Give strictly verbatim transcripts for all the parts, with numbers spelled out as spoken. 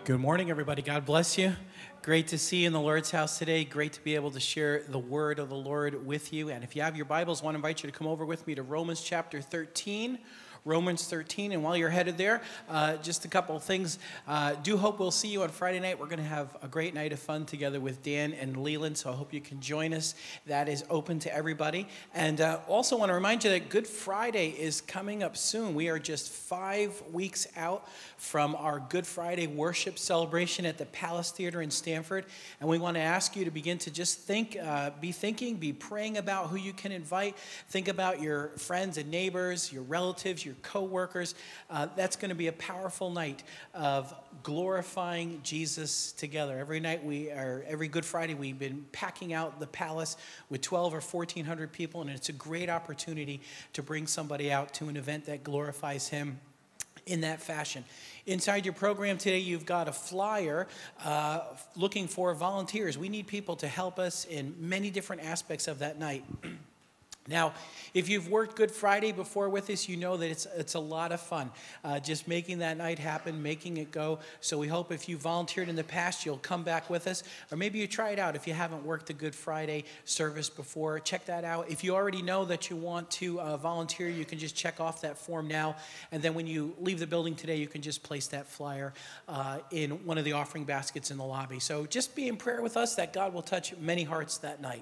Good morning, everybody. God bless you. Great to see you in the Lord's house today. Great to be able to share the word of the Lord with you. And if you have your Bibles, I want to invite you to come over with me to Romans chapter thirteen. Romans thirteen. And while you're headed there, uh, just a couple of things. Uh, do hope we'll see you on Friday night. We're going to have a great night of fun together with Dan and Leland, so I hope you can join us. That is open to everybody. And uh, also want to remind you that Good Friday is coming up soon. We are just five weeks out from our Good Friday worship celebration at the Palace Theater in Stamford. And we want to ask you to begin to just think, uh, be thinking, be praying about who you can invite. Think about your friends and neighbors, your relatives, your co-workers. Uh, that's going to be a powerful night of glorifying Jesus together. Every night we are, every Good Friday, we've been packing out the palace with twelve or fourteen hundred people, and it's a great opportunity to bring somebody out to an event that glorifies him in that fashion. Inside your program today, you've got a flyer uh, looking for volunteers. We need people to help us in many different aspects of that night. Now, if you've worked Good Friday before with us, you know that it's it's a lot of fun, uh, just making that night happen, making it go. So we hope if you volunteered in the past, you'll come back with us. Or maybe you try it out if you haven't worked a Good Friday service before. Check that out. If you already know that you want to uh, volunteer, you can just check off that form now. And then when you leave the building today, you can just place that flyer uh, in one of the offering baskets in the lobby. So just be in prayer with us that God will touch many hearts that night.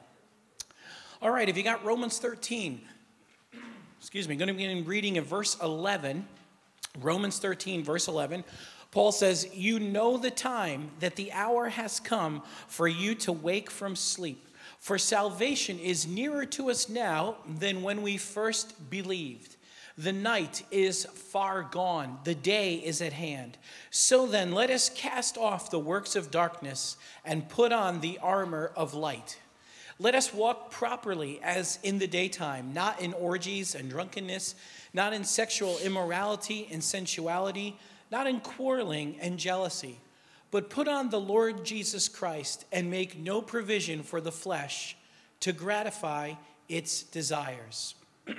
All right, if you got Romans thirteen, excuse me, I'm going to begin reading in verse eleven. Romans thirteen, verse eleven. Paul says, "You know the time that the hour has come for you to wake from sleep. For salvation is nearer to us now than when we first believed. The night is far gone, the day is at hand. So then, let us cast off the works of darkness and put on the armor of light. Let us walk properly as in the daytime, not in orgies and drunkenness, not in sexual immorality and sensuality, not in quarreling and jealousy, but put on the Lord Jesus Christ and make no provision for the flesh to gratify its desires."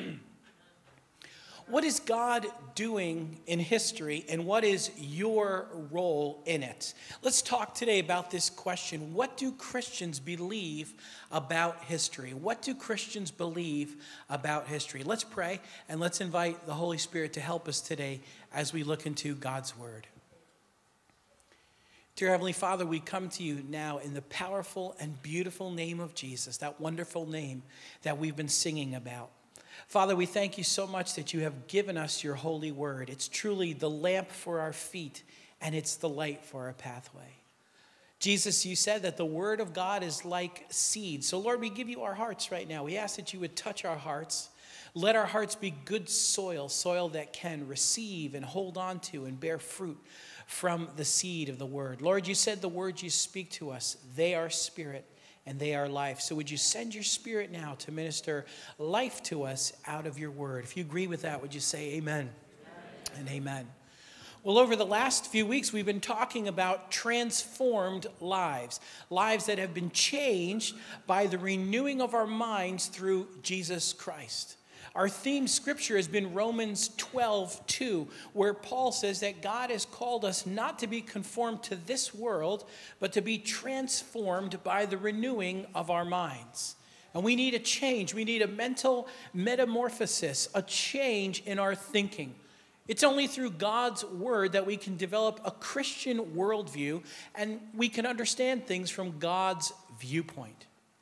What is God doing in history, and what is your role in it? Let's talk today about this question. What do Christians believe about history? What do Christians believe about history? Let's pray, and let's invite the Holy Spirit to help us today as we look into God's Word. Dear Heavenly Father, we come to you now in the powerful and beautiful name of Jesus, that wonderful name that we've been singing about. Father, we thank you so much that you have given us your holy word. It's truly the lamp for our feet, and it's the light for our pathway. Jesus, you said that the word of God is like seed. So, Lord, we give you our hearts right now. We ask that you would touch our hearts. Let our hearts be good soil, soil that can receive and hold on to and bear fruit from the seed of the word. Lord, you said the words you speak to us, they are spirit and they are life. So would you send your spirit now to minister life to us out of your word? If you agree with that, would you say amen, amen. And amen. Well, over the last few weeks, we've been talking about transformed lives, lives that have been changed by the renewing of our minds through Jesus Christ. Our theme scripture has been Romans twelve two, where Paul says that God has called us not to be conformed to this world, but to be transformed by the renewing of our minds. And we need a change. We need a mental metamorphosis, a change in our thinking. It's only through God's word that we can develop a Christian worldview, and we can understand things from God's viewpoint.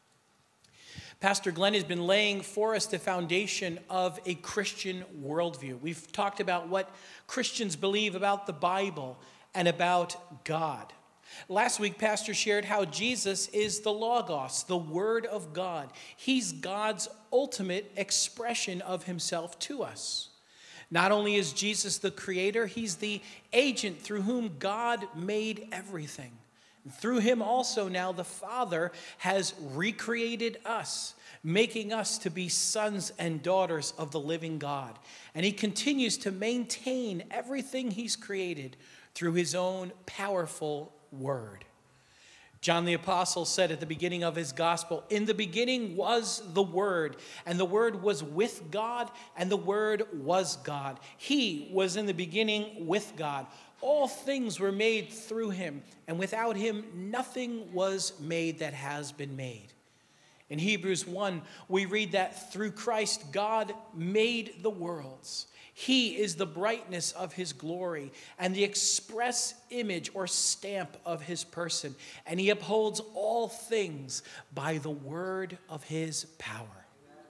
Pastor Glenn has been laying for us the foundation of a Christian worldview. We've talked about what Christians believe about the Bible and about God. Last week, Pastor shared how Jesus is the Logos, the Word of God. He's God's ultimate expression of himself to us. Not only is Jesus the creator, he's the agent through whom God made everything. Through him also now the Father has recreated us, making us to be sons and daughters of the living God. And he continues to maintain everything he's created through his own powerful word. John the Apostle said at the beginning of his gospel, "In the beginning was the Word, and the Word was with God, and the Word was God. He was in the beginning with God. All things were made through him, and without him nothing was made that has been made." In Hebrews one, we read that through Christ, God made the worlds. He is the brightness of his glory and the express image or stamp of his person, and he upholds all things by the word of his power.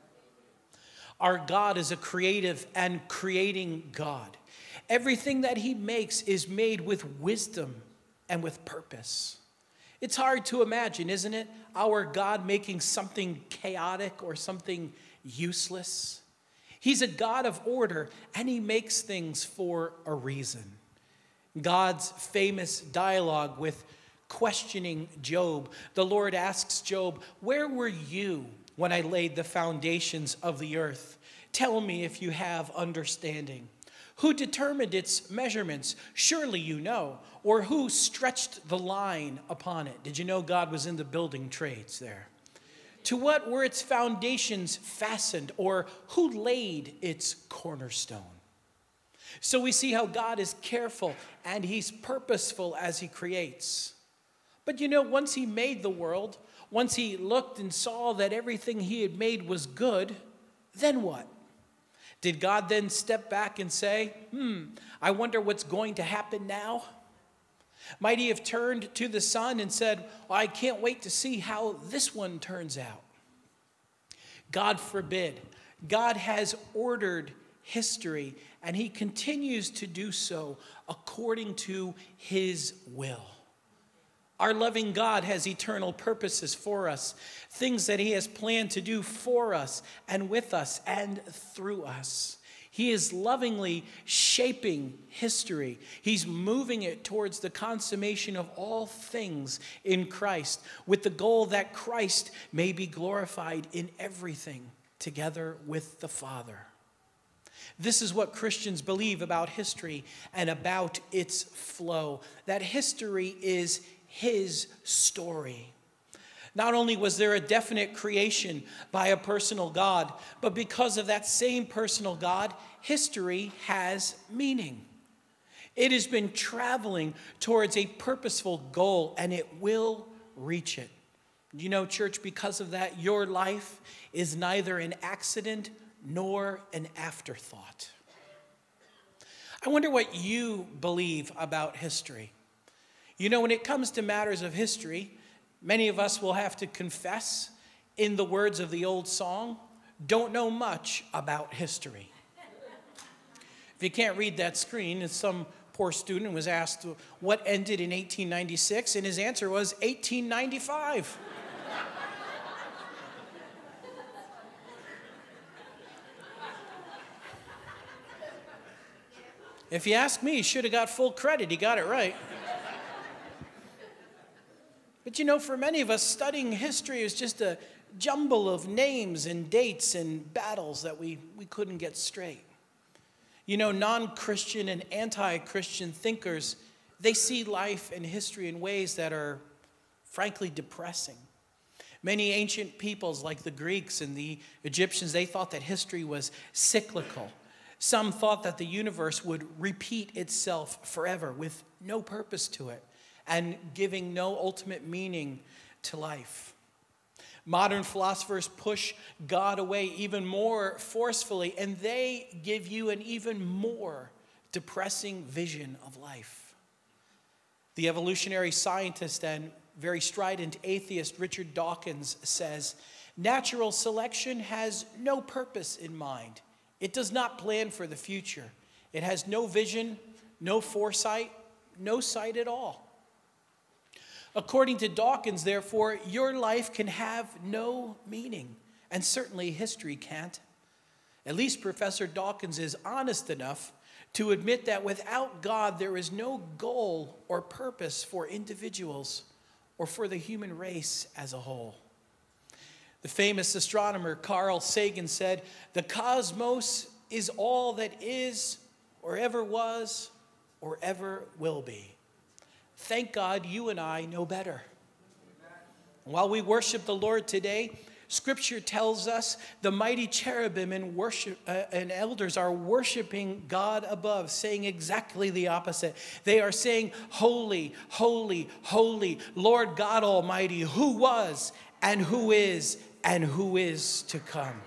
Our God is a creative and creating God. Everything that he makes is made with wisdom and with purpose. It's hard to imagine, isn't it? Our God making something chaotic or something useless. He's a God of order, and he makes things for a reason. God's famous dialogue with questioning Job, the Lord asks Job, "Where were you when I laid the foundations of the earth? Tell me if you have understanding. Who determined its measurements? Surely you know. Or who stretched the line upon it?" Did you know God was in the building trades there? "To what were its foundations fastened? Or who laid its cornerstone?" So we see how God is careful and he's purposeful as he creates. But you know, once he made the world, once he looked and saw that everything he had made was good, then what? Did God then step back and say, hmm, I wonder what's going to happen now? Might he have turned to the sun and said, well, I can't wait to see how this one turns out? God forbid. God has ordered history, and he continues to do so according to his will. Our loving God has eternal purposes for us, things that he has planned to do for us and with us and through us. He is lovingly shaping history. He's moving it towards the consummation of all things in Christ, with the goal that Christ may be glorified in everything together with the Father. This is what Christians believe about history and about its flow, that history is his story. Not only was there a definite creation by a personal God, but because of that same personal God, history has meaning. It has been traveling towards a purposeful goal, and it will reach it. You know, church, because of that, your life is neither an accident nor an afterthought. I wonder what you believe about history. You know, when it comes to matters of history, many of us will have to confess, in the words of the old song, don't know much about history. If you can't read that screen, and some poor student was asked what ended in eighteen ninety-six, and his answer was eighteen ninety-five. If you ask me, he should have got full credit. He got it right. But you know, for many of us, studying history is just a jumble of names and dates and battles that we, we couldn't get straight. You know, non-Christian and anti-Christian thinkers, they see life and history in ways that are, frankly, depressing. Many ancient peoples, like the Greeks and the Egyptians, they thought that history was cyclical. Some thought that the universe would repeat itself forever with no purpose to it, and giving no ultimate meaning to life. Modern philosophers push God away even more forcefully, and they give you an even more depressing vision of life. The evolutionary scientist and very strident atheist Richard Dawkins says, natural selection has no purpose in mind. It does not plan for the future. It has no vision, no foresight, no sight at all. According to Dawkins, therefore, your life can have no meaning, and certainly history can't. At least Professor Dawkins is honest enough to admit that without God, there is no goal or purpose for individuals or for the human race as a whole. The famous astronomer Carl Sagan said, "The cosmos is all that is, or ever was, or ever will be." Thank God you and I know better. While we worship the Lord today, Scripture tells us the mighty cherubim and worship uh, and elders are worshiping God above, saying exactly the opposite. They are saying, "Holy, holy, holy, Lord God Almighty, who was and who is and who is to come."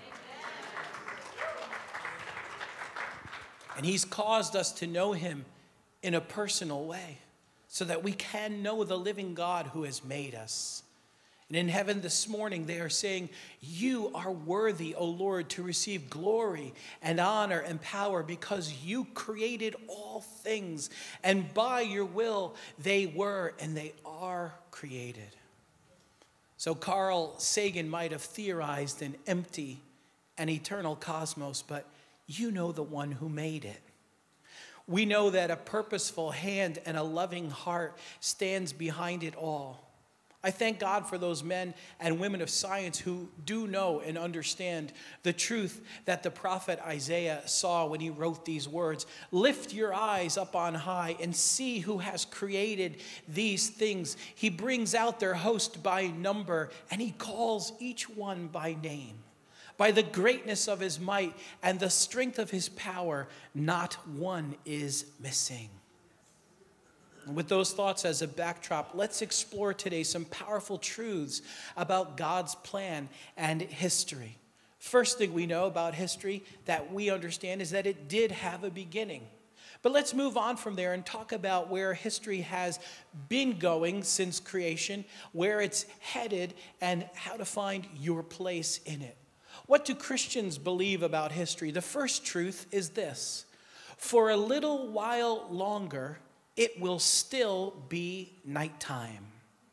And he's caused us to know him in a personal way so that we can know the living God who has made us. And in heaven this morning, they are saying, "You are worthy, O Lord, to receive glory and honor and power because you created all things. And by your will, they were and they are created." So Carl Sagan might have theorized an empty and eternal cosmos, but you know the one who made it. We know that a purposeful hand and a loving heart stands behind it all. I thank God for those men and women of science who do know and understand the truth that the prophet Isaiah saw when he wrote these words. "Lift your eyes up on high and see who has created these things. He brings out their host by number, and he calls each one by name. By the greatness of his might and the strength of his power, not one is missing." With those thoughts as a backdrop, let's explore today some powerful truths about God's plan and history. First thing we know about history that we understand is that it did have a beginning. But let's move on from there and talk about where history has been going since creation, where it's headed, and how to find your place in it. What do Christians believe about history? The first truth is this: for a little while longer, it will still be nighttime.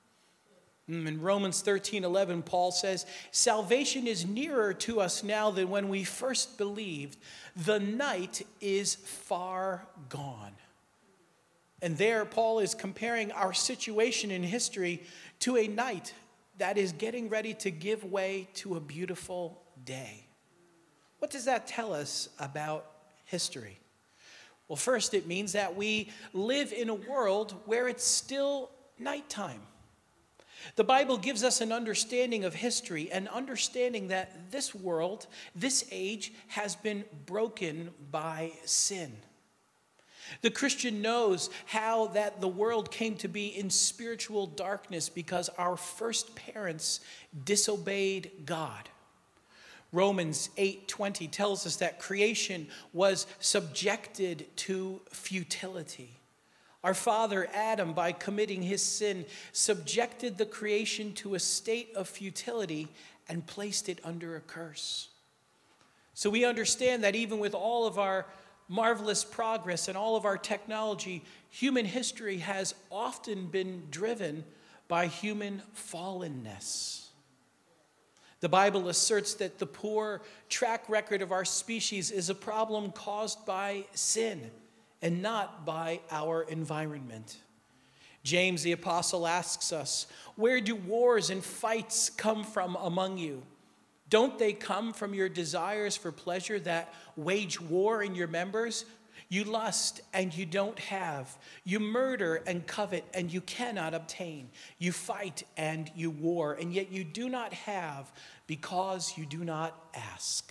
In Romans thirteen eleven, Paul says, "Salvation is nearer to us now than when we first believed. The night is far gone." And there, Paul is comparing our situation in history to a night that is getting ready to give way to a beautiful day. What does that tell us about history? Well, first, it means that we live in a world where it's still nighttime. The Bible gives us an understanding of history, an understanding that this world, this age, has been broken by sin. The Christian knows how that the world came to be in spiritual darkness because our first parents disobeyed God. Romans eight twenty tells us that creation was subjected to futility. Our father Adam, by committing his sin, subjected the creation to a state of futility and placed it under a curse. So we understand that even with all of our marvelous progress and all of our technology, human history has often been driven by human fallenness. The Bible asserts that the poor track record of our species is a problem caused by sin and not by our environment. James the Apostle asks us, "Where do wars and fights come from among you? Don't they come from your desires for pleasure that wage war in your members? You lust and you don't have. You murder and covet and you cannot obtain. You fight and you war, and yet you do not have because you do not ask."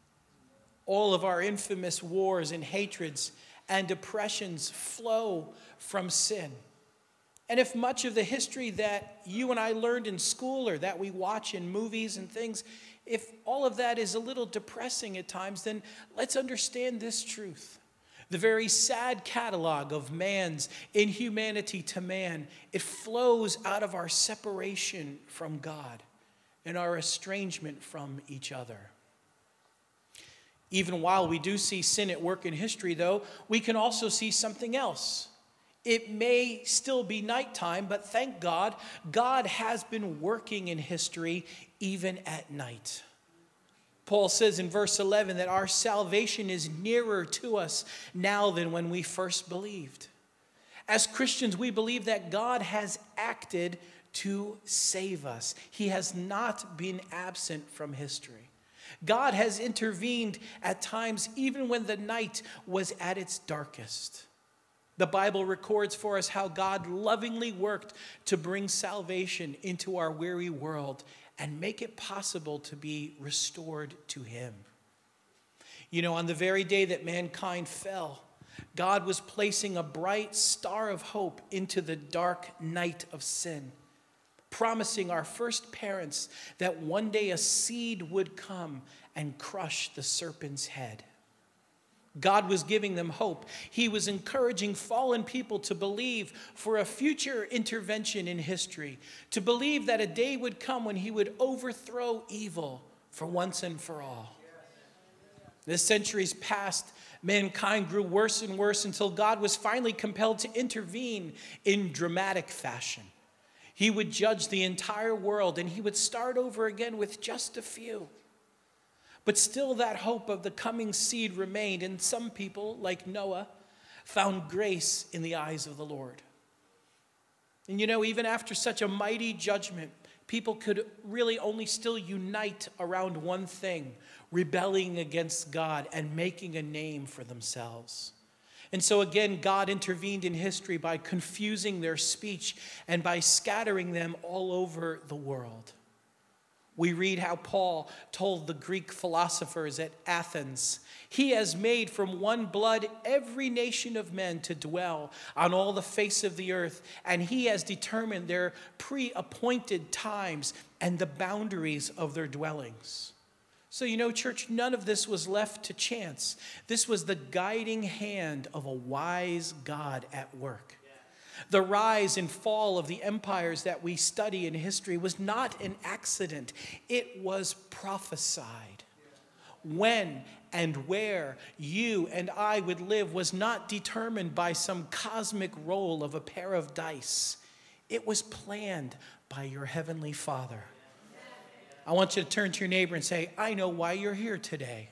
All of our infamous wars and hatreds and oppressions flow from sin. And if much of the history that you and I learned in school or that we watch in movies and things, if all of that is a little depressing at times, then let's understand this truth. The very sad catalog of man's inhumanity to man, it flows out of our separation from God and our estrangement from each other. Even while we do see sin at work in history, though, we can also see something else. It may still be nighttime, but thank God, God has been working in history even at night. Paul says in verse eleven that our salvation is nearer to us now than when we first believed. As Christians, we believe that God has acted to save us. He has not been absent from history. God has intervened at times even when the night was at its darkest. The Bible records for us how God lovingly worked to bring salvation into our weary world and make it possible to be restored to him. You know, on the very day that mankind fell, God was placing a bright star of hope into the dark night of sin, promising our first parents that one day a seed would come and crush the serpent's head. God was giving them hope. He was encouraging fallen people to believe for a future intervention in history, to believe that a day would come when he would overthrow evil for once and for all. As centuries passed, mankind grew worse and worse until God was finally compelled to intervene in dramatic fashion. He would judge the entire world, and he would start over again with just a few. But still that hope of the coming seed remained, and some people, like Noah, found grace in the eyes of the Lord. And you know, even after such a mighty judgment, people could really only still unite around one thing: rebelling against God and making a name for themselves. And so again, God intervened in history by confusing their speech and by scattering them all over the world. We read how Paul told the Greek philosophers at Athens, "He has made from one blood every nation of men to dwell on all the face of the earth, and he has determined their pre-appointed times and the boundaries of their dwellings." So, you know, church, none of this was left to chance. This was the guiding hand of a wise God at work. The rise and fall of the empires that we study in history was not an accident. It was prophesied. When and where you and I would live was not determined by some cosmic roll of a pair of dice. It was planned by your heavenly Father. I want you to turn to your neighbor and say, "I know why you're here today."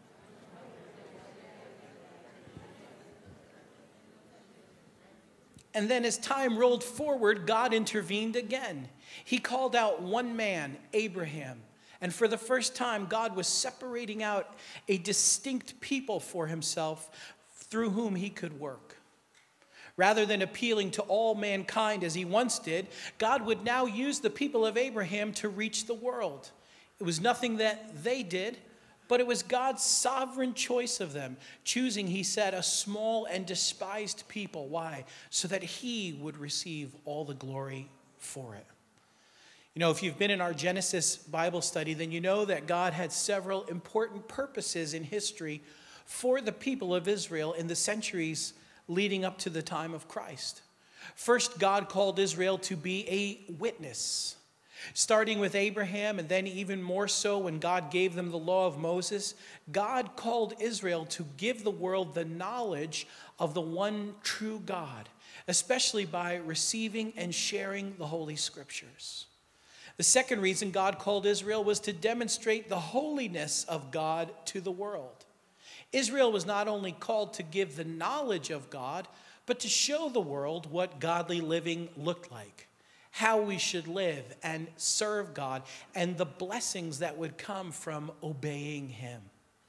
And then as time rolled forward, God intervened again. He called out one man, Abraham. And for the first time, God was separating out a distinct people for himself through whom he could work. Rather than appealing to all mankind as he once did, God would now use the people of Abraham to reach the world. It was nothing that they did, but it was God's sovereign choice of them, choosing, he said, a small and despised people. Why? So that he would receive all the glory for it. You know, if you've been in our Genesis Bible study, then you know that God had several important purposes in history for the people of Israel in the centuries leading up to the time of Christ. First, God called Israel to be a witness. Starting with Abraham, and then even more so when God gave them the law of Moses, God called Israel to give the world the knowledge of the one true God, especially by receiving and sharing the Holy Scriptures. The second reason God called Israel was to demonstrate the holiness of God to the world. Israel was not only called to give the knowledge of God, but to show the world what godly living looked like, how we should live and serve God, and the blessings that would come from obeying him.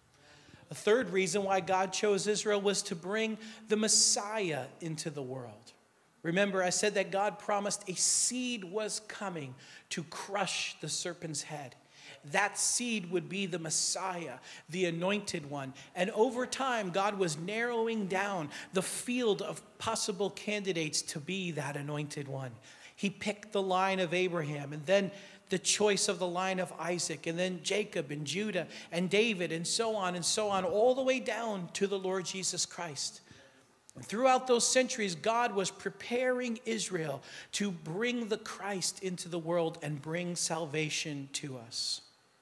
A third reason why God chose Israel was to bring the Messiah into the world. Remember, I said that God promised a seed was coming to crush the serpent's head. That seed would be the Messiah, the anointed one. And over time, God was narrowing down the field of possible candidates to be that anointed one. He picked the line of Abraham, and then the choice of the line of Isaac, and then Jacob and Judah and David, and so on and so on, all the way down to the Lord Jesus Christ. And throughout those centuries, God was preparing Israel to bring the Christ into the world and bring salvation to us.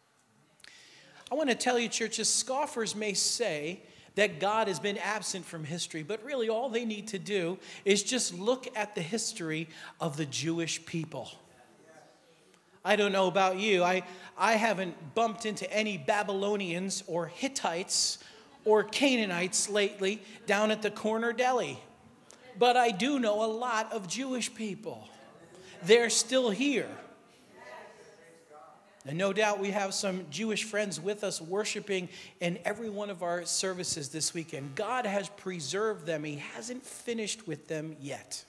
I want to tell you, churches, scoffers may say that God has been absent from history, but really all they need to do is just look at the history of the Jewish people. I don't know about you. I, I haven't bumped into any Babylonians or Hittites or Canaanites lately down at the corner deli. But I do know a lot of Jewish people. They're still here. And no doubt we have some Jewish friends with us worshiping in every one of our services this weekend. God has preserved them. He hasn't finished with them yet.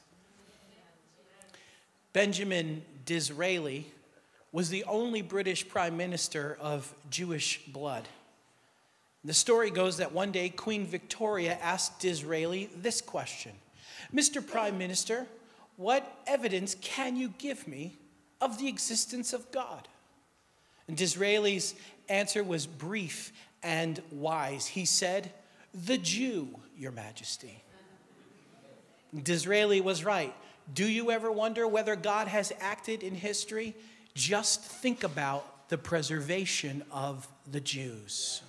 Benjamin Disraeli was the only British prime minister of Jewish blood. The story goes that one day Queen Victoria asked Disraeli this question: "Mister Prime Minister, what evidence can you give me of the existence of God?" And Disraeli's answer was brief and wise. He said, "The Jew, Your Majesty." Disraeli was right. Do you ever wonder whether God has acted in history? Just think about the preservation of the Jews.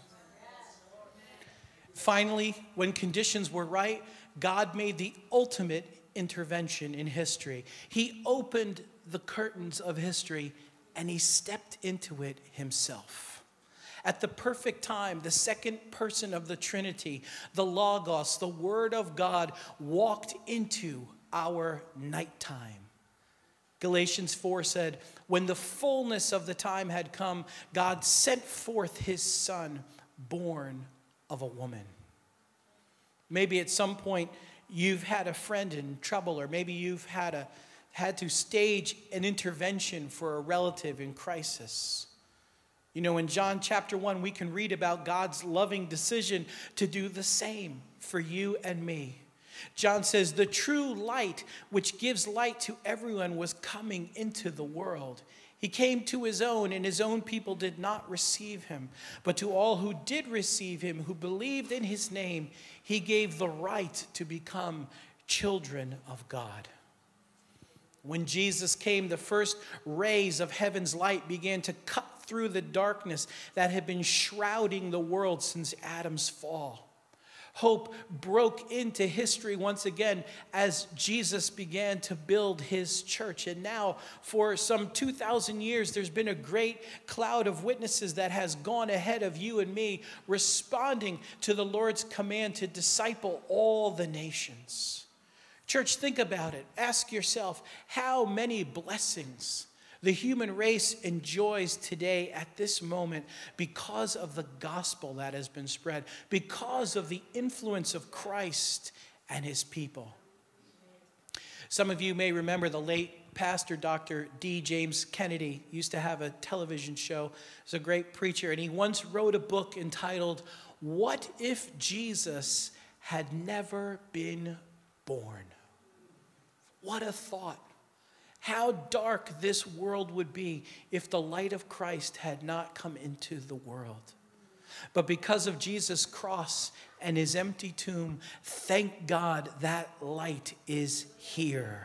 Finally, when conditions were right, God made the ultimate intervention in history. He opened the curtains of history and he stepped into it himself. At the perfect time, the second person of the Trinity, the Logos, the Word of God, walked into our nighttime. Galatians four said, when the fullness of the time had come, God sent forth his Son, born of a woman. Maybe at some point you've had a friend in trouble, or maybe you've had a had to stage an intervention for a relative in crisis. You know, in John chapter one, we can read about God's loving decision to do the same for you and me. John says, the true light, which gives light to everyone, was coming into the world. He came to his own, and his own people did not receive him. But to all who did receive him, who believed in his name, he gave the right to become children of God. When Jesus came, the first rays of heaven's light began to cut through the darkness that had been shrouding the world since Adam's fall. Hope broke into history once again as Jesus began to build his church. And now, for some two thousand years, there's been a great cloud of witnesses that has gone ahead of you and me, responding to the Lord's command to disciple all the nations. Church, think about it. Ask yourself how many blessings the human race enjoys today at this moment because of the gospel that has been spread, because of the influence of Christ and his people. Some of you may remember the late pastor, Doctor D. James Kennedy, used to have a television show. He was a great preacher, and he once wrote a book entitled, "What If Jesus Had Never Been Born?" What a thought. How dark this world would be if the light of Christ had not come into the world. But because of Jesus' cross and his empty tomb, thank God that light is here.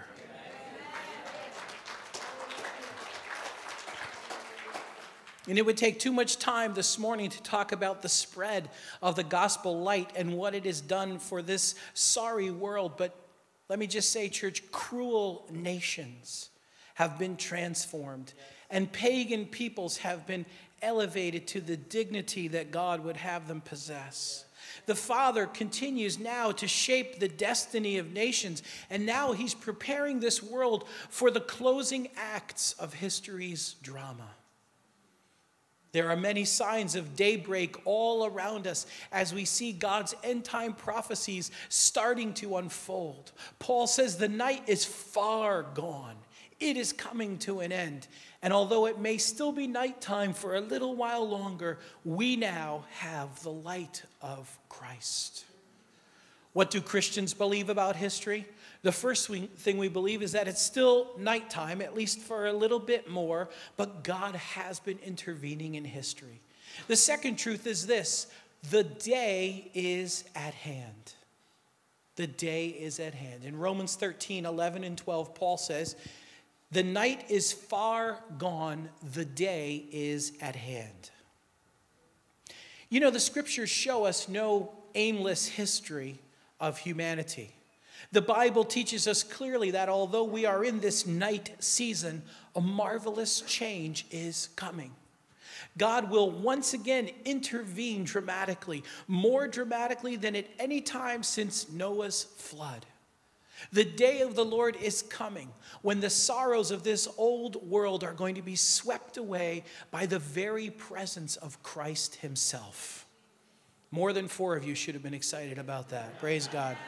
And it would take too much time this morning to talk about the spread of the gospel light and what it has done for this sorry world. But let me just say, church, cruel nations have been transformed, and pagan peoples have been elevated to the dignity that God would have them possess. The Father continues now to shape the destiny of nations, and now he's preparing this world for the closing acts of history's drama. There are many signs of daybreak all around us as we see God's end-time prophecies starting to unfold. Paul says the night is far gone. It is coming to an end. And although it may still be nighttime for a little while longer, we now have the light of Christ. What do Christians believe about history? The first thing we believe is that it's still nighttime, at least for a little bit more, but God has been intervening in history. The second truth is this: the day is at hand. The day is at hand. In Romans thirteen, eleven and twelve, Paul says, the night is far gone, the day is at hand. You know, the scriptures show us no aimless history of humanity. The Bible teaches us clearly that although we are in this night season, a marvelous change is coming. God will once again intervene dramatically, more dramatically than at any time since Noah's flood. The day of the Lord is coming when the sorrows of this old world are going to be swept away by the very presence of Christ himself. More than four of you should have been excited about that. Praise God.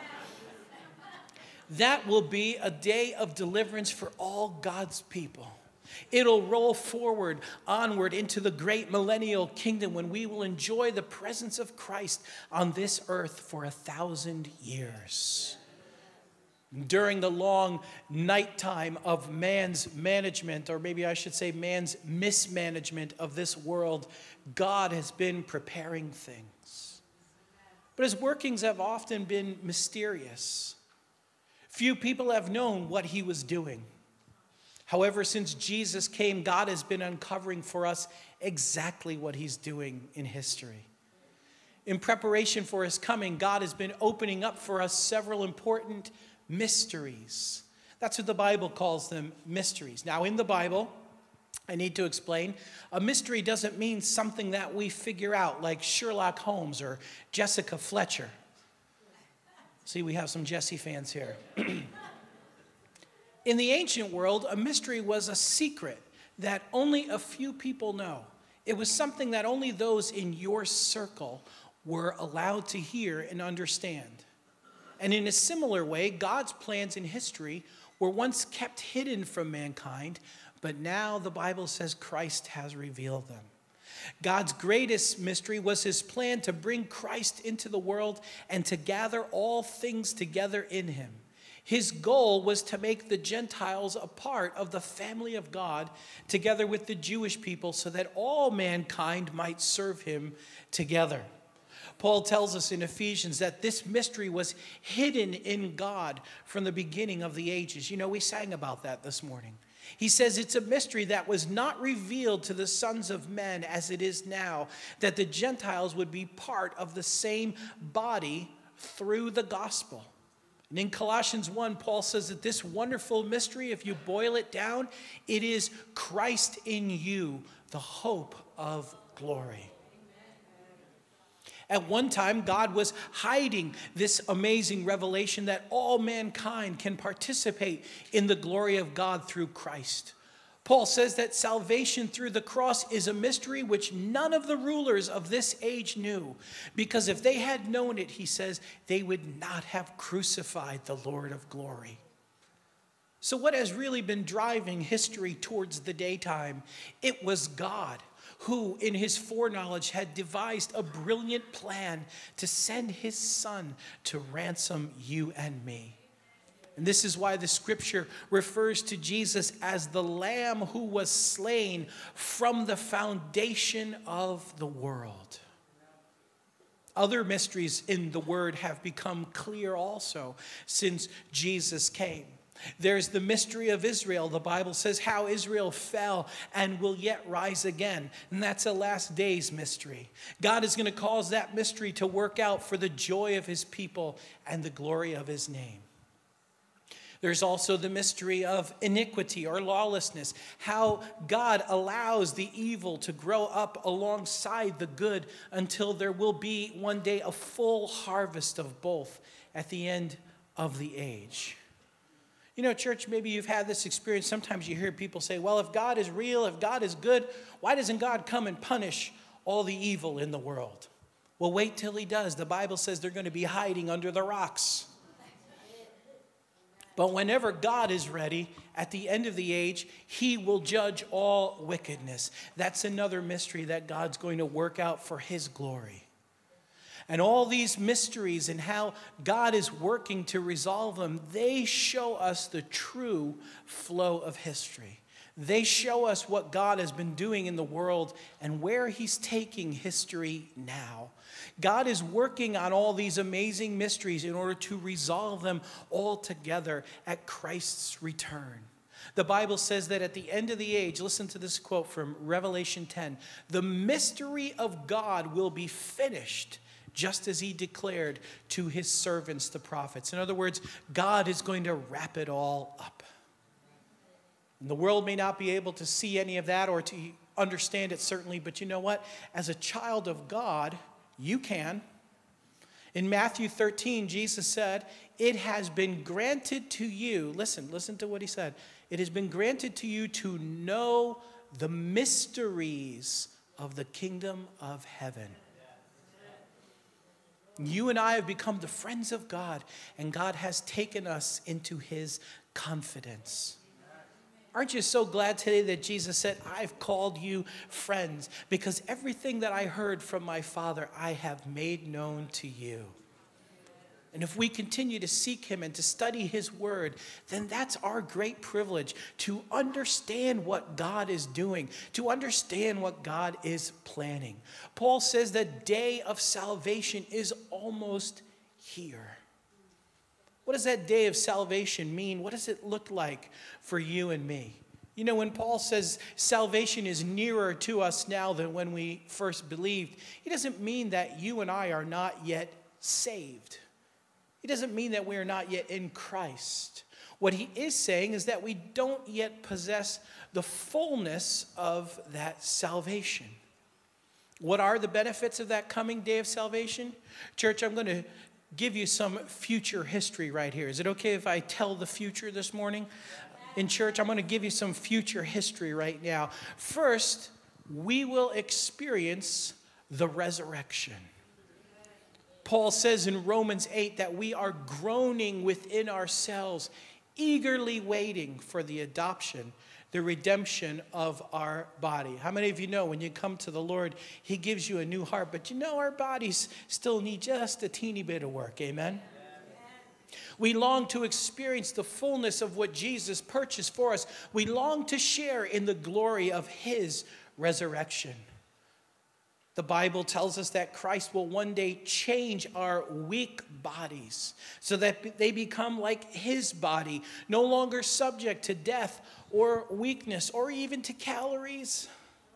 That will be a day of deliverance for all God's people. It'll roll forward, onward into the great millennial kingdom when we will enjoy the presence of Christ on this earth for a thousand years. During the long nighttime of man's management, or maybe I should say man's mismanagement of this world, God has been preparing things. But his workings have often been mysterious. Few people have known what he was doing. However, since Jesus came, God has been uncovering for us exactly what he's doing in history. In preparation for his coming, God has been opening up for us several important mysteries. That's what the Bible calls them, mysteries. Now, in the Bible, I need to explain, a mystery doesn't mean something that we figure out, like Sherlock Holmes or Jessica Fletcher. See, we have some Jesse fans here. In the ancient world, a mystery was a secret that only a few people know. It was something that only those in your circle were allowed to hear and understand. And in a similar way, God's plans in history were once kept hidden from mankind, but now the Bible says Christ has revealed them. God's greatest mystery was his plan to bring Christ into the world and to gather all things together in him. His goal was to make the Gentiles a part of the family of God together with the Jewish people so that all mankind might serve him together. Paul tells us in Ephesians that this mystery was hidden in God from the beginning of the ages. You know, we sang about that this morning. He says it's a mystery that was not revealed to the sons of men as it is now, that the Gentiles would be part of the same body through the gospel. And in Colossians one, Paul says that this wonderful mystery, if you boil it down, it is Christ in you, the hope of glory. At one time, God was hiding this amazing revelation that all mankind can participate in the glory of God through Christ. Paul says that salvation through the cross is a mystery which none of the rulers of this age knew, because if they had known it, he says, they would not have crucified the Lord of glory. So what has really been driving history towards the daytime? It was God who, in his foreknowledge, had devised a brilliant plan to send his son to ransom you and me. And this is why the scripture refers to Jesus as the Lamb who was slain from the foundation of the world. Other mysteries in the word have become clear also since Jesus came. There's the mystery of Israel. The Bible says how Israel fell and will yet rise again. And that's a last days mystery. God is going to cause that mystery to work out for the joy of his people and the glory of his name. There's also the mystery of iniquity or lawlessness, how God allows the evil to grow up alongside the good until there will be one day a full harvest of both at the end of the age. You know, church, maybe you've had this experience. Sometimes you hear people say, well, if God is real, if God is good, why doesn't God come and punish all the evil in the world? Well, wait till he does. The Bible says they're going to be hiding under the rocks. But whenever God is ready, at the end of the age, he will judge all wickedness. That's another mystery that God's going to work out for his glory. And all these mysteries and how God is working to resolve them, they show us the true flow of history. They show us what God has been doing in the world and where he's taking history now. God is working on all these amazing mysteries in order to resolve them all together at Christ's return. The Bible says that at the end of the age, listen to this quote from Revelation ten, the mystery of God will be finished, just as he declared to his servants, the prophets. In other words, God is going to wrap it all up. And the world may not be able to see any of that or to understand it, certainly, but you know what? As a child of God, you can. In Matthew thirteen, Jesus said, it has been granted to you, listen, listen to what he said. It has been granted to you to know the mysteries of the kingdom of heaven. You and I have become the friends of God, and God has taken us into his confidence. Aren't you so glad today that Jesus said, I've called you friends, because everything that I heard from my Father, I have made known to you. And if we continue to seek him and to study his word, then that's our great privilege, to understand what God is doing, to understand what God is planning. Paul says the day of salvation is almost here. What does that day of salvation mean? What does it look like for you and me? You know, when Paul says salvation is nearer to us now than when we first believed, he doesn't mean that you and I are not yet saved. He doesn't mean that we are not yet in Christ. What he is saying is that we don't yet possess the fullness of that salvation. What are the benefits of that coming day of salvation? Church, I'm going to give you some future history right here. Is it okay if I tell the future this morning? In church, I'm going to give you some future history right now. First, we will experience the resurrection. Paul says in Romans eight that we are groaning within ourselves, eagerly waiting for the adoption, the redemption of our body. How many of you know when you come to the Lord, he gives you a new heart, but you know our bodies still need just a teeny bit of work, amen? We long to experience the fullness of what Jesus purchased for us. We long to share in the glory of his resurrection. The Bible tells us that Christ will one day change our weak bodies so that they become like his body, no longer subject to death or weakness or even to calories.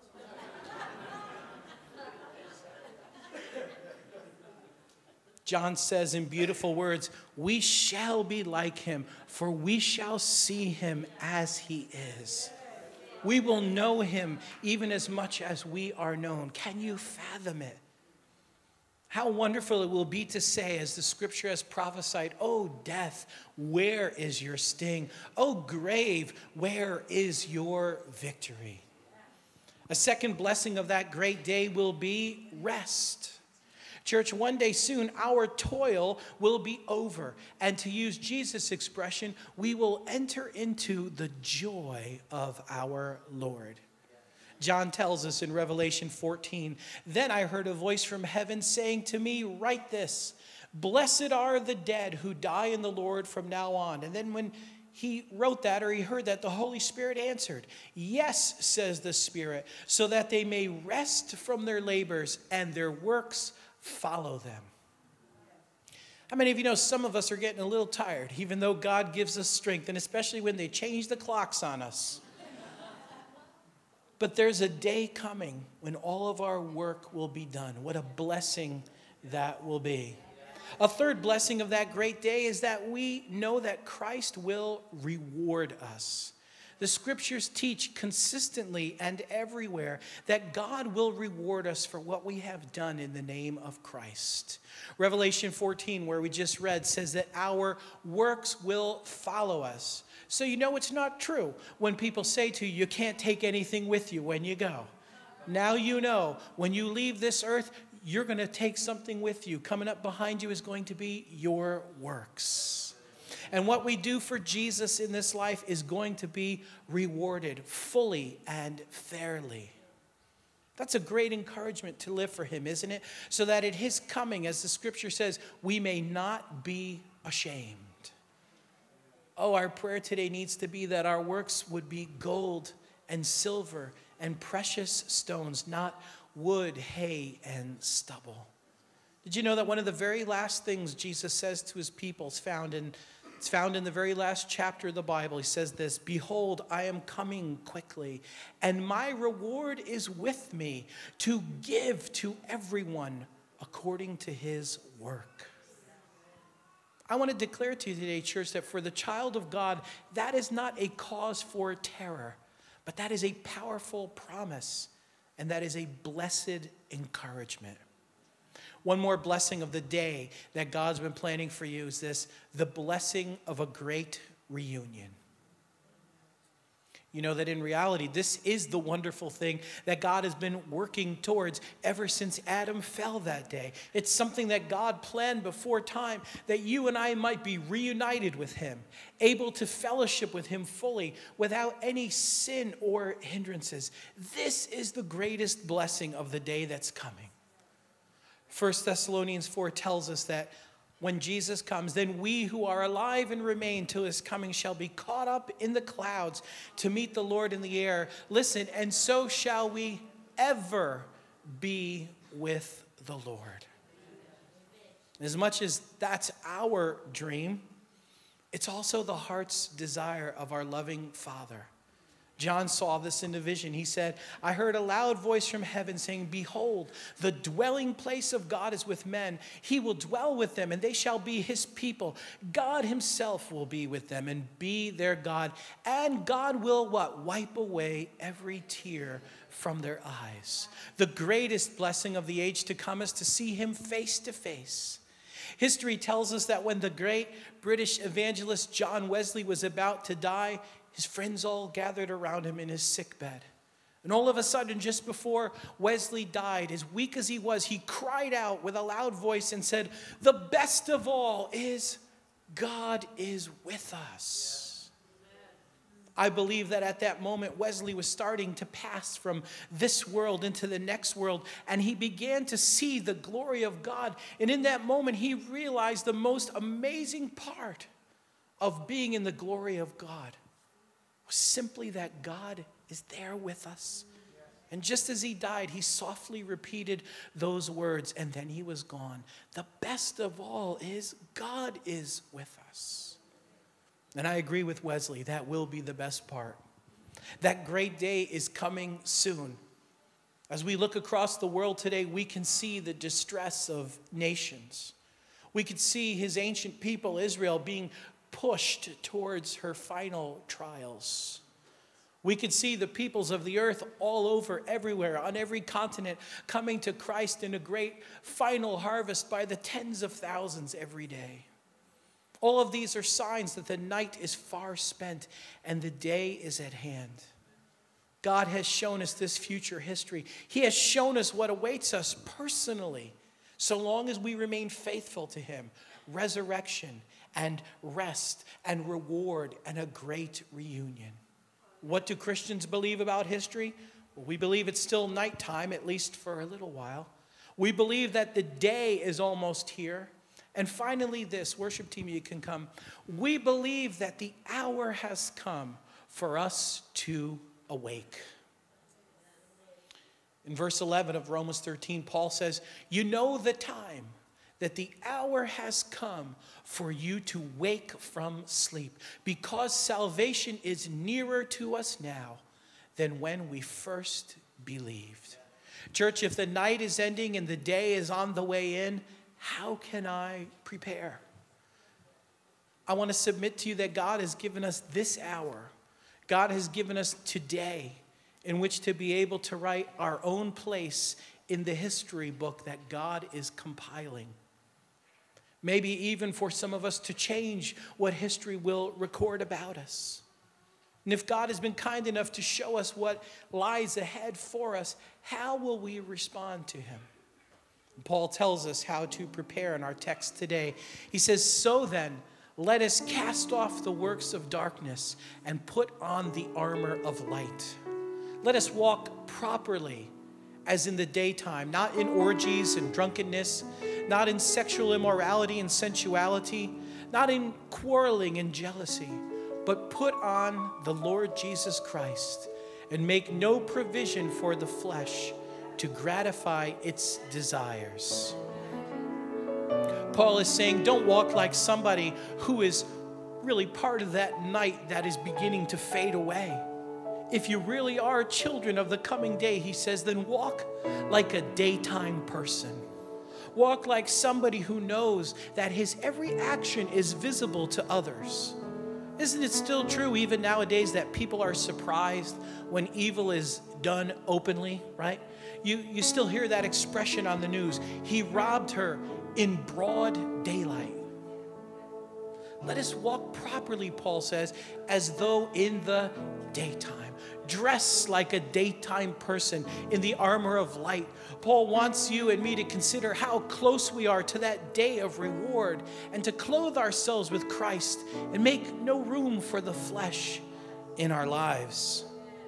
John says in beautiful words, we shall be like him, for we shall see him as he is. We will know him even as much as we are known. Can you fathom it? How wonderful it will be to say, as the scripture has prophesied, "Oh, death, where is your sting? Oh, grave, where is your victory?" A second blessing of that great day will be rest. Church, one day soon, our toil will be over. And to use Jesus' expression, we will enter into the joy of our Lord. John tells us in Revelation fourteen, "Then I heard a voice from heaven saying to me, 'Write this, blessed are the dead who die in the Lord from now on.'" And then when he wrote that, or he heard that, the Holy Spirit answered, "Yes," says the Spirit, "so that they may rest from their labors and their works follow them." How many of you know some of us are getting a little tired, even though God gives us strength, and especially when they change the clocks on us? But there's a day coming when all of our work will be done. What a blessing that will be. A third blessing of that great day is that we know that Christ will reward us. The scriptures teach consistently and everywhere that God will reward us for what we have done in the name of Christ. Revelation fourteen, where we just read, says that our works will follow us. So you know it's not true when people say to you, you can't take anything with you when you go. Now you know when you leave this earth, you're going to take something with you. Coming up behind you is going to be your works. And what we do for Jesus in this life is going to be rewarded fully and fairly. That's a great encouragement to live for him, isn't it? So that at his coming, as the scripture says, we may not be ashamed. Oh, our prayer today needs to be that our works would be gold and silver and precious stones, not wood, hay, and stubble. Did you know that one of the very last things Jesus says to his people is found in It's found in the very last chapter of the Bible. He says this, "Behold, I am coming quickly, and my reward is with me to give to everyone according to his work." I want to declare to you today, church, that for the child of God, that is not a cause for terror, but that is a powerful promise, and that is a blessed encouragement. One more blessing of the day that God's been planning for you is this: the blessing of a great reunion. You know that in reality, this is the wonderful thing that God has been working towards ever since Adam fell that day. It's something that God planned before time, that you and I might be reunited with him, able to fellowship with him fully without any sin or hindrances. This is the greatest blessing of the day that's coming. First Thessalonians four tells us that when Jesus comes, then we who are alive and remain till his coming shall be caught up in the clouds to meet the Lord in the air. Listen, and so shall we ever be with the Lord. As much as that's our dream, it's also the heart's desire of our loving Father. John saw this in the vision. He said, I heard a loud voice from heaven saying, behold, the dwelling place of God is with men. He will dwell with them, and they shall be his people. God himself will be with them and be their God. And God will what? Wipe away every tear from their eyes. The greatest blessing of the age to come is to see him face to face. History tells us that when the great British evangelist John Wesley was about to die, his friends all gathered around him in his sickbed. And all of a sudden, just before Wesley died, as weak as he was, he cried out with a loud voice and said, the best of all is God is with us. I believe that at that moment, Wesley was starting to pass from this world into the next world, and he began to see the glory of God. And in that moment, he realized the most amazing part of being in the glory of God was simply that God is there with us. And just as he died, he softly repeated those words, and then he was gone. The best of all is God is with us. And I agree with Wesley, that will be the best part. That great day is coming soon. As we look across the world today, we can see the distress of nations. We could see his ancient people, Israel, being pushed towards her final trials. We could see the peoples of the earth all over, everywhere, on every continent, coming to Christ in a great final harvest by the tens of thousands every day. All of these are signs that the night is far spent and the day is at hand. God has shown us this future history. He has shown us what awaits us personally, so long as we remain faithful to him. Resurrection and rest and reward and a great reunion. What do Christians believe about history? Well, we believe it's still nighttime, at least for a little while. We believe that the day is almost here. And finally this, worship team, you can come. We believe that the hour has come for us to awake. In verse eleven of Romans thirteen, Paul says, you know the time, that the hour has come for you to wake from sleep, because salvation is nearer to us now than when we first believed. Church, if the night is ending and the day is on the way in, how can I prepare? I want to submit to you that God has given us this hour. God has given us today in which to be able to write our own place in the history book that God is compiling. Maybe even for some of us to change what history will record about us. And if God has been kind enough to show us what lies ahead for us, how will we respond to him? Paul tells us how to prepare in our text today. He says, so then, let us cast off the works of darkness and put on the armor of light. Let us walk properly as in the daytime, not in orgies and drunkenness, not in sexual immorality and sensuality, not in quarreling and jealousy, but put on the Lord Jesus Christ and make no provision for the flesh to gratify its desires. Paul is saying, don't walk like somebody who is really part of that night that is beginning to fade away. If you really are children of the coming day, he says, then walk like a daytime person. Walk like somebody who knows that his every action is visible to others. Isn't it still true even nowadays that people are surprised when evil is done openly, right? You, you still hear that expression on the news. He robbed her in broad daylight. Let us walk properly, Paul says, as though in the daytime. Dress like a daytime person in the armor of light. Paul wants you and me to consider how close we are to that day of reward and to clothe ourselves with Christ and make no room for the flesh in our lives.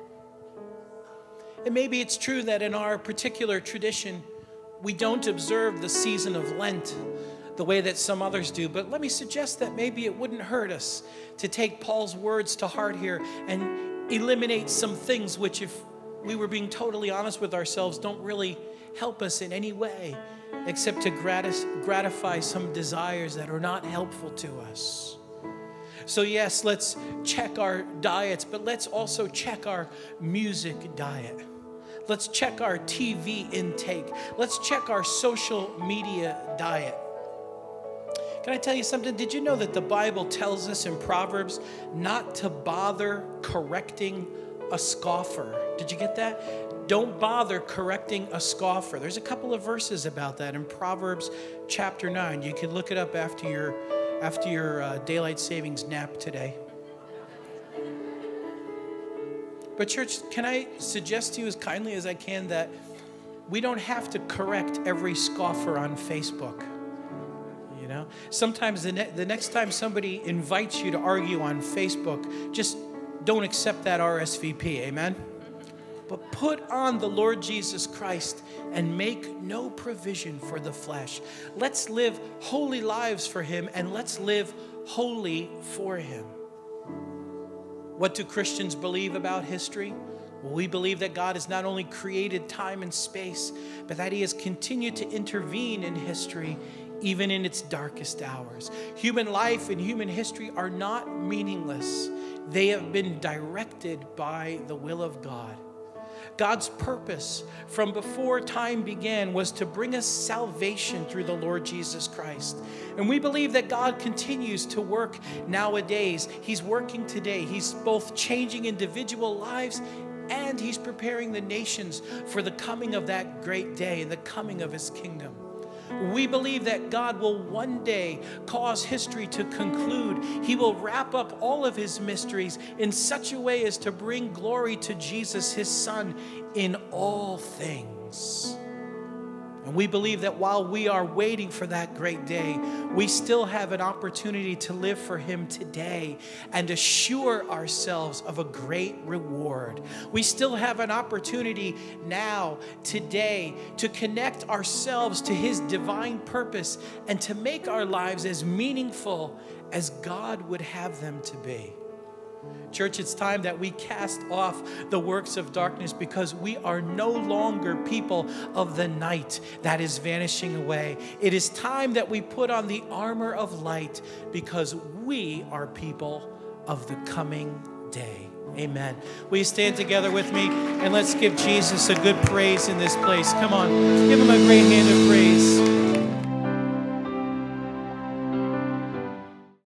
And maybe it's true that in our particular tradition, we don't observe the season of Lent the way that some others do. But let me suggest that maybe it wouldn't hurt us to take Paul's words to heart here and eliminate some things which, if we were being totally honest with ourselves, don't really help us in any way except to gratis- gratify some desires that are not helpful to us. So yes, let's check our diets, but let's also check our music diet. Let's check our T V intake. Let's check our social media diet. Can I tell you something? Did you know that the Bible tells us in Proverbs not to bother correcting a scoffer? Did you get that? Don't bother correcting a scoffer. There's a couple of verses about that in Proverbs chapter nine. You can look it up after your, after your uh, daylight savings nap today. But church, can I suggest to you as kindly as I can that we don't have to correct every scoffer on Facebook. You know, sometimes the, ne- the next time somebody invites you to argue on Facebook, just don't accept that R S V P, amen? But put on the Lord Jesus Christ and make no provision for the flesh. Let's live holy lives for him, and let's live holy for him. What do Christians believe about history? Well, we believe that God has not only created time and space, but that he has continued to intervene in history even in its darkest hours. Human life and human history are not meaningless. They have been directed by the will of God. God's purpose from before time began was to bring us salvation through the Lord Jesus Christ. And we believe that God continues to work nowadays. He's working today. He's both changing individual lives and he's preparing the nations for the coming of that great day and the coming of his kingdom. We believe that God will one day cause history to conclude. He will wrap up all of his mysteries in such a way as to bring glory to Jesus, his Son, in all things. And we believe that while we are waiting for that great day, we still have an opportunity to live for him today and assure ourselves of a great reward. We still have an opportunity now, today, to connect ourselves to his divine purpose and to make our lives as meaningful as God would have them to be. Church, it's time that we cast off the works of darkness because we are no longer people of the night that is vanishing away. It is time that we put on the armor of light because we are people of the coming day. Amen. Will you stand together with me and let's give Jesus a good praise in this place. Come on, give him a great hand of praise.